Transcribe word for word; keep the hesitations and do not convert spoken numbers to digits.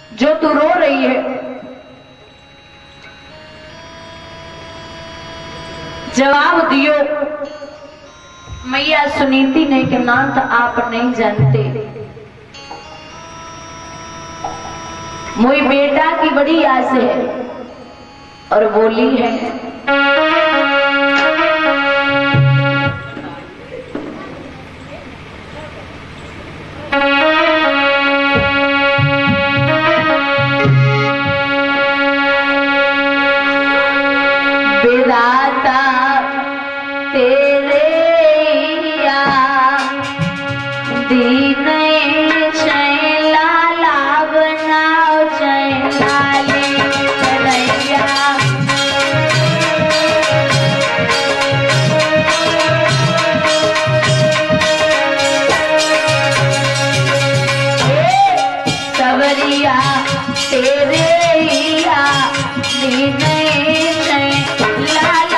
जो तू रो रही है, जवाब दियो। मैया सुनीति ने के नाथ आप नहीं जानते, मोई बेटा की बड़ी आस है। और बोली है विधाता तेरे या दीन चैला लावना चैला ले रैया। सवरिया तेरे या दीन चैला